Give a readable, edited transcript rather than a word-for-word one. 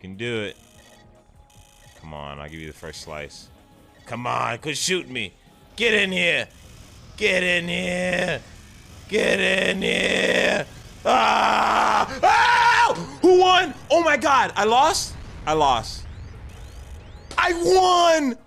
can do it. Come on, I'll give you the first slice. Come on, quit shooting me. Get in here. Get in here. Get in here. Ah! Ah! Who won? Oh my God, I lost? I lost. I won!